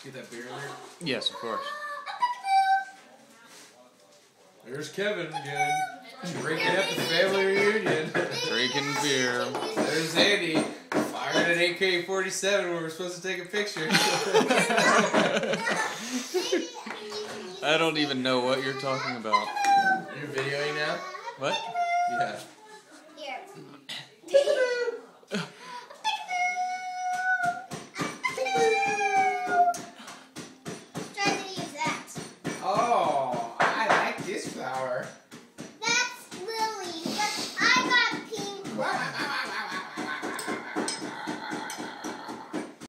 Get that beer in there? Yes, of course. There's Kevin again. Breaking up the family reunion. Drinking beer. There's Andy. Firing an AK-47 where we're supposed to take a picture. I don't even know what you're talking about. You're videoing now? What? Yeah.